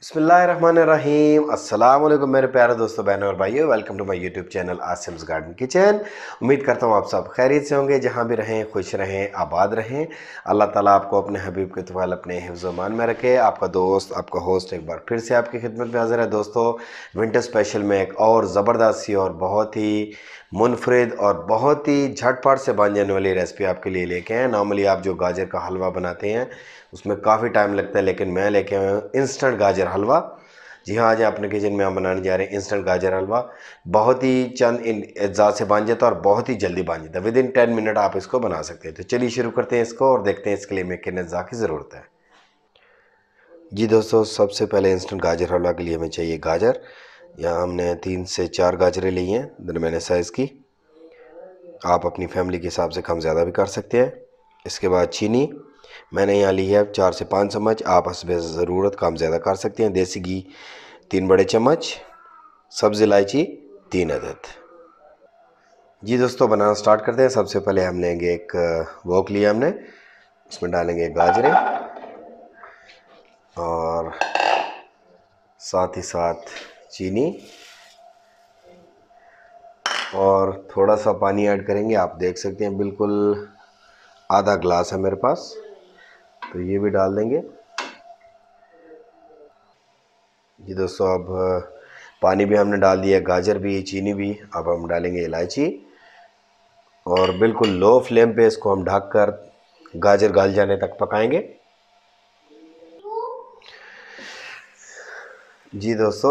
बिस्मिल्लाहिर्रहमानिर्रहीम। अस्सलाम वालेकुम मेरे प्यारे दोस्तों, बहनों और भाइयों। Welcome to my YouTube channel Asim's garden kitchen. उम्मीद करता हूँ आप सब खैरियत से होंगे, जहाँ भी रहें खुश रहें, आबाद रहें। अल्लाह ताला आपको अपने हबीब के तौफाल अपने हिफ्ज़-ओ-मान में रखे। आपका दोस्त, आपका होस्ट एक बार फिर से आपकी खिदमत में हाज़िर है दोस्तों। विंटर स्पेशल में एक और ज़बरदस्त सी और बहुत ही मुनफरिद और बहुत ही झटपट से बन जाने वाली रेसिपी आपके लिए लेके आए हैं। नॉर्मली आप जो गाजर का हलवा बनाते हैं उसमें काफ़ी टाइम लगता है, लेकिन मैं लेके आया हूँ इंस्टेंट गाजर हलवा। जी हाँ, आज अपने किचन में हम बनाने जा रहे हैं इंस्टेंट गाजर हलवा। बहुत ही चंद अज्जा से बन जाता है और बहुत ही जल्दी बन जाता है। विद इन 10 मिनट आप इसको बना सकते हैं। तो चलिए शुरू करते हैं इसको और देखते हैं इसके लिए हमें कितने अज्जा की ज़रूरत है। जी दोस्तों, सबसे पहले इंस्टेंट गाजर हलवा के लिए हमें चाहिए गाजर। यहाँ हमने 3 से 4 गाजरें ली हैं दरमियाने साइज़ की। आप अपनी फैमिली के हिसाब से कम ज़्यादा भी कर सकते हैं। इसके बाद चीनी मैंने यहाँ ली है 4 से 5 चम्मच। आप हस्ब ज़रूरत कम ज़्यादा कर सकते हैं। देसी घी 3 बड़े चम्मच। सब्ज़ इलायची 3 अदद। जी दोस्तों, बनाना स्टार्ट करते हैं। सबसे पहले हम लेंगे एक वोक लिया हमने, उसमें डालेंगे गाजरें और साथ ही साथ चीनी और थोड़ा सा पानी ऐड करेंगे। आप देख सकते हैं बिल्कुल आधा ग्लास है मेरे पास, तो ये भी डाल देंगे। जी दोस्तों, अब पानी भी हमने डाल दिया, गाजर भी, चीनी भी। अब हम डालेंगे इलायची और बिल्कुल लो फ्लेम पे इसको हम ढककर गाजर गल जाने तक पकाएंगे। जी दोस्तों,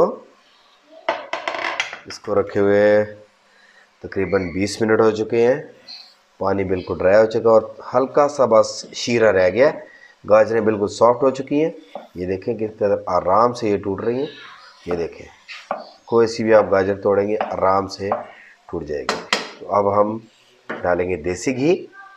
इसको रखे हुए तकरीबन 20 मिनट हो चुके हैं। पानी बिल्कुल ड्राई हो चुका और हल्का सा बस शीरा रह गया। गाजरें बिल्कुल सॉफ्ट हो चुकी हैं। ये देखें किस तरह आराम से ये टूट रही हैं। ये देखें, कोई सी भी आप गाजर तोड़ेंगे आराम से टूट जाएगी। तो अब हम डालेंगे देसी घी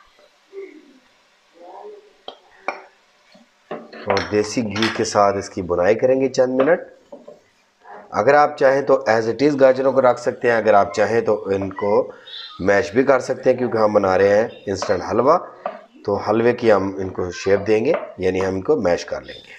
और देसी घी के साथ इसकी बुनाई करेंगे चंद मिनट। अगर आप चाहें तो एज इट इज़ गाजरों को रख सकते हैं, अगर आप चाहें तो इनको मैश भी कर सकते हैं, क्योंकि हम बना रहे हैं इंस्टेंट हलवा। तो हलवे की हम इनको शेप देंगे, यानी हम इनको मैश कर लेंगे।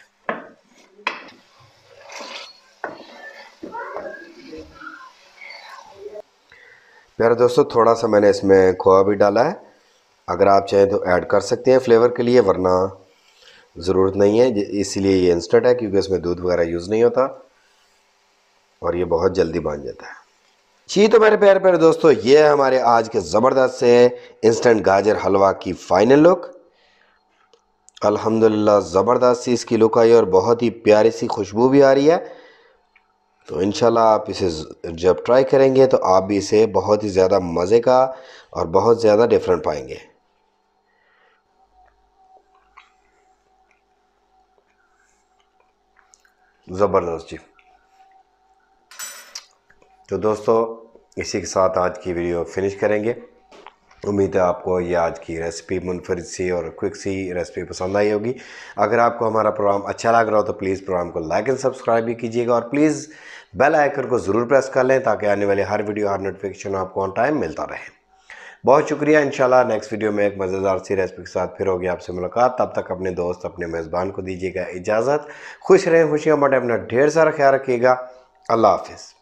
प्यारे दोस्तों, थोड़ा सा मैंने इसमें खोआ भी डाला है। अगर आप चाहें तो ऐड कर सकते हैं फ्लेवर के लिए, वरना ज़रूरत नहीं है। इसीलिए ये इंस्टेंट है, क्योंकि इसमें दूध वगैरह यूज़ नहीं होता और ये बहुत जल्दी बन जाता है। जी तो मेरे प्यारे प्यारे दोस्तों, ये है हमारे आज के ज़बरदस्त से इंस्टेंट गाजर हलवा की फ़ाइनल लुक। अल्हम्दुलिल्लाह ज़बरदस्त सी इसकी लुक आई और बहुत ही प्यारी सी खुशबू भी आ रही है। तो इंशाल्लाह आप इसे जब ट्राई करेंगे तो आप भी इसे बहुत ही ज़्यादा मज़े का और बहुत ज़्यादा डिफरेंट पाएंगे। ज़बरदस्त जी। तो दोस्तों, इसी के साथ आज की वीडियो फिनिश करेंगे। उम्मीद है आपको ये आज की रेसिपी मुनफरिद सी और क्विक सी रेसिपी पसंद आई होगी। अगर आपको हमारा प्रोग्राम अच्छा लग रहा हो तो प्लीज़ प्रोग्राम को लाइक एंड सब्सक्राइब भी कीजिएगा और प्लीज़ बेल आइकन को ज़रूर प्रेस कर लें, ताकि आने वाले हर वीडियो, हर नोटिफिकेशन आपको ऑन टाइम मिलता रहे। बहुत शुक्रिया। इंशाल्लाह नेक्स्ट वीडियो में एक मज़ेदार सी रेसिपी के साथ फिर होगी आपसे मुलाकात। तब तक अपने दोस्त, अपने मेज़बान को दीजिएगा इजाज़त। खुश रहें, खुशियाँ बांटें, अपना ढेर सारा ख्याल रखिएगा। अल्लाह हाफिज़।